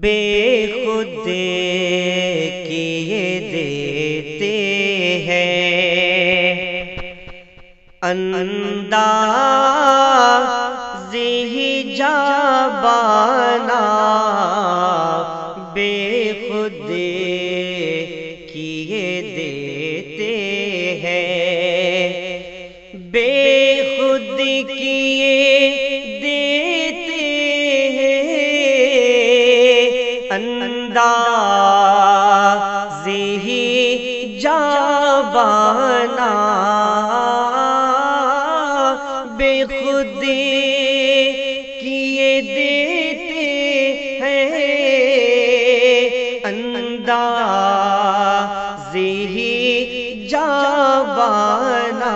بے خود کیے دیتے ہیں، انداز ہی جابانا بے خود کیے دیتے ہیں، بے خود کیے دیتے ہیں، انداز ہی جابانا بے خود کیے دیتے ہیں، انداز ہی جابانا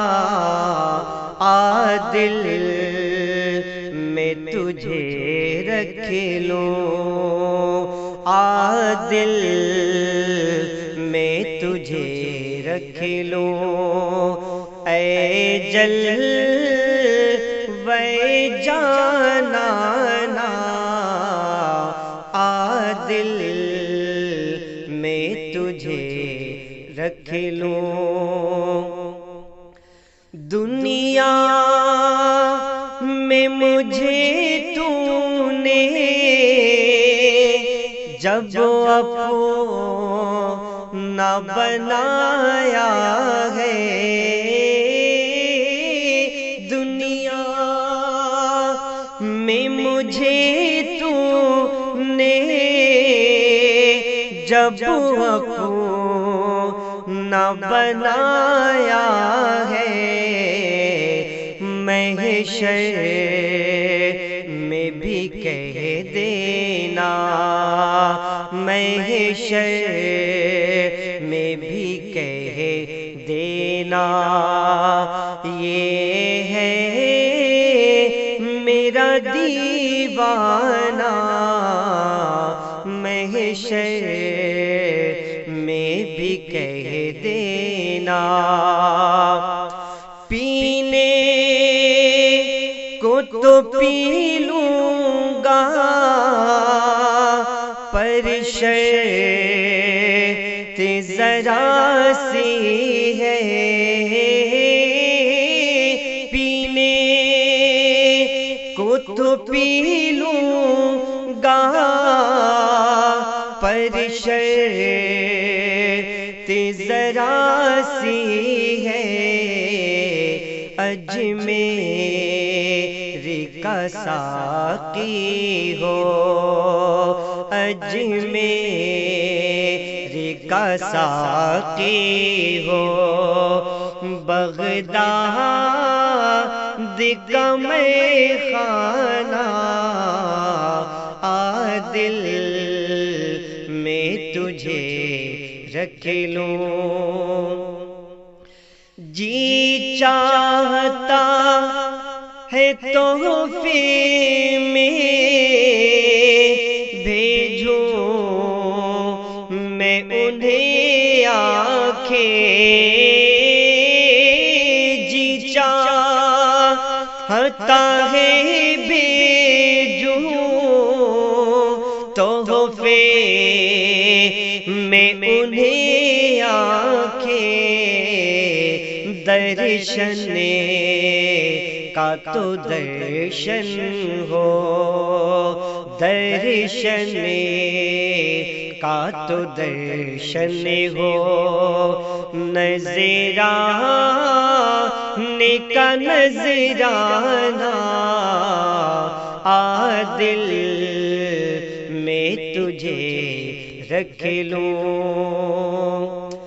عادل میں تجھے رکھ لوں، عادل میں تجھے رکھ لوں، اے جلوے جانانا عادل میں تجھے رکھ لوں۔ دنیا میں مجھے تو نے جب اپنا بنایا ہے، دنیا میں مجھے تو نے جب اپنا بنایا ہے، محشر میں بھی کہہ دینا، محشر میں بھی کہہ دینا، یہ ہے میرا دیوانہ، محشر میں بھی کہہ دینا۔ پینے کو تو پی لوں گا پر شرط ذرا سی ہے، پینے کو تو پی لوں گا پر شرط ذرا سی ہے، اجمیر کا ساقی ہو، اجمیر کا ساقی ہو، بغداد کا میخانہ عادل میں تجھے رکھ لوں۔ جی چاہتا ہے تحفے میں بھیجوں میں انہیں آنکھیں، جی چاہتا ہے بھیجوں تحفے میں انہیں آنکھیں، درشن کا تو درشن ہو، درشن کا تو درشن ہو، نذرانے کا نذرانہ عادل میں تجھے رکھ لوں۔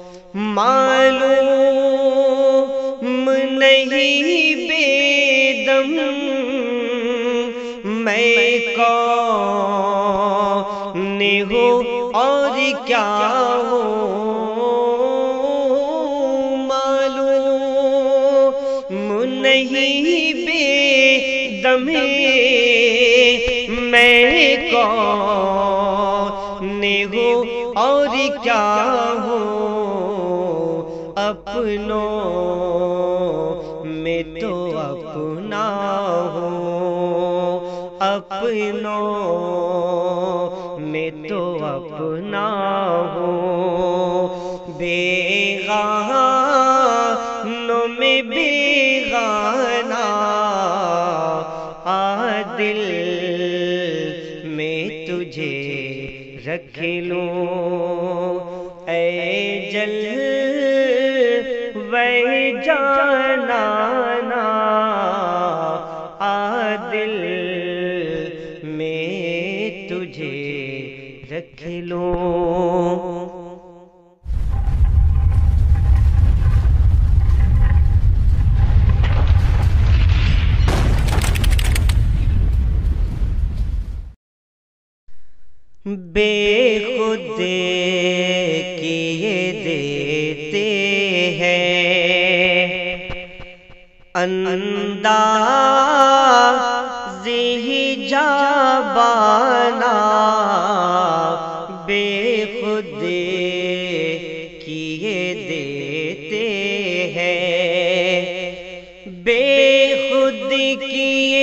معلوم نہیں بے دم میں کون ہوں اور کیا ہوں، معلوم نہیں بے دم میں کون ہوں اور کیا ہوں، اپنوں میں تو اپنا ہوں، اپنوں بیگانوں میں بیگانہ دل میں تجھے رکھ لوں اے جلوے جانانا دل میں تجھے رکھ لوں. بے خود کیے دیتے ہیں اندازی جابانا بے خود کیے دیتے ہیں بے خود کیے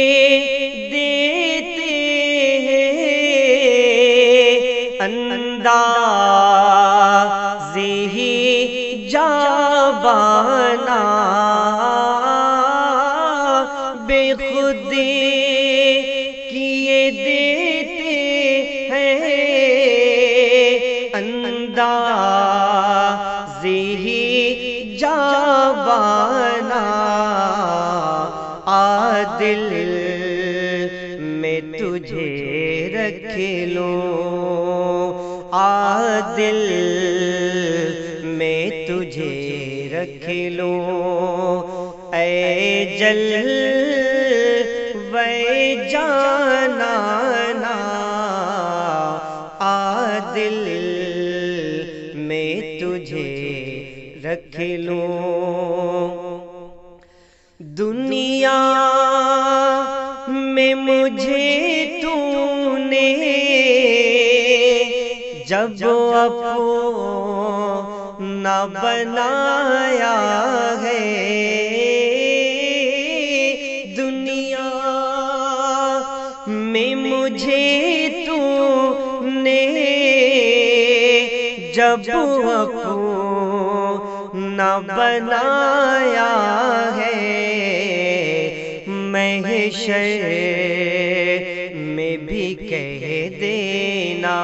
اندازی جابانا بے خود کیے دیتے ہیں اندازی جابانا دل میں تجھے رکھ لوں دل میں تجھے رکھ لوں اے جلوے جانانا دل میں تجھے رکھ لوں. دنیا میں مجھے تو نے جب اپنا بنایا ہے دنیا میں مجھے تو نے جب اپنا بنایا ہے محشر میں بھی کہہ دینا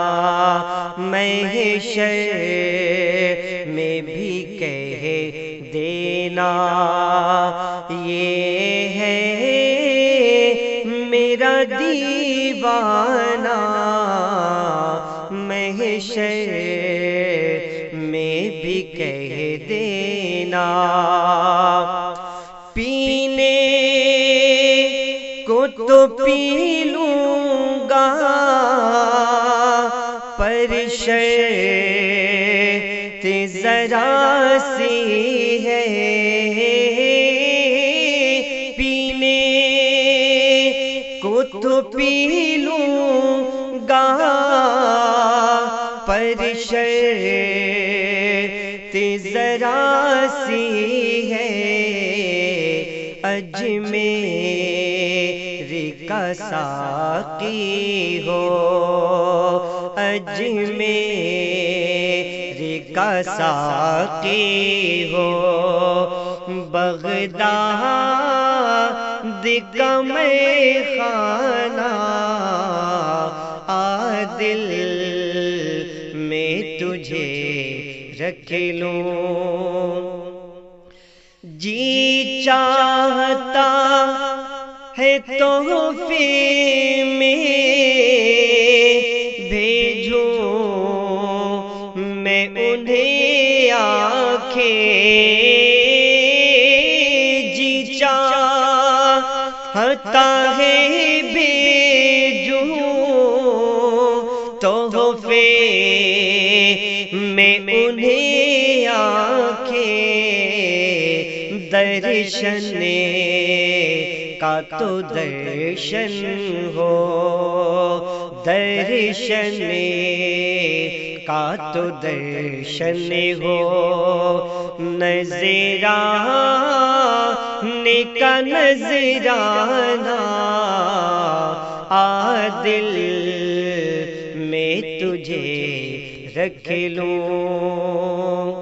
محشر میں بھی کہہ دینا یہ ہے میرا دیوانہ محشر میں بھی کہہ دینا. پینے کو تو پی لوں گا پر شرط ذرا سی ہے پینے کو تو پی لوں گا پر شرط ذرا سی ہے اجمیر کا ساقی ہو اجمیر کا ساقی ہو بغداد کا میخانہ دل میں تجھے رکھ لوں. جی چاہتا ہے تحفے میں بھیجوں میں انہیں آنکھیں جی چاہتا ہے بھیجوں تحفے میں انہیں آنکھیں درشن کا تو درشن ہو درشن کا تو درشن ہو نظرانے کا نظرانہ دل میں تجھے رکھ لوں.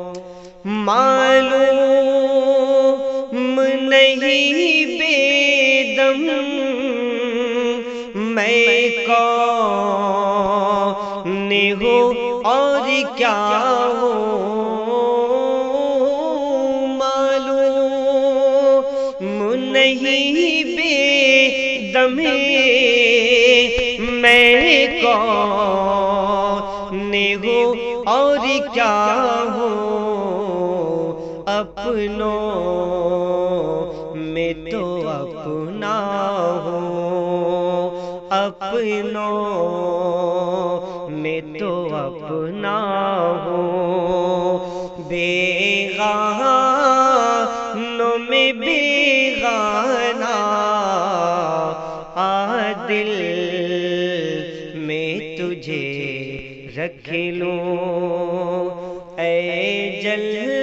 معلوم نہیں بے دم میں کون ہوں اور کیا ہوں، معلوم نہیں بے دم میں کون ہوں اور کیا ہوں، اپنوں میں تو اپنا ہوں، اپنوں میں تو اپنا ہوں، بیگانوں میں بیگانہ دل میں تجھے رکھ لوں اے جل